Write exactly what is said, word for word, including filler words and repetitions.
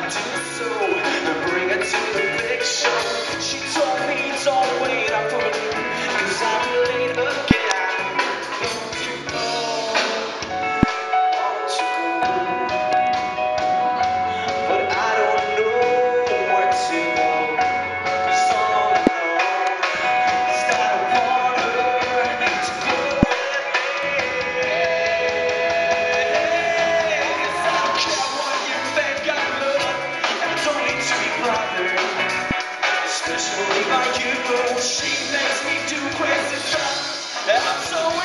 do so. Bring her to the big show. She told me don't wait up for me, cause I'm late again. Want to go, want to go, but I don't know where to go. Cause all I know is that I want her to go with me. Cause I don't care what you think I look, and I don't need to be bothered, especially by you. She makes me do crazy stuff. I'm so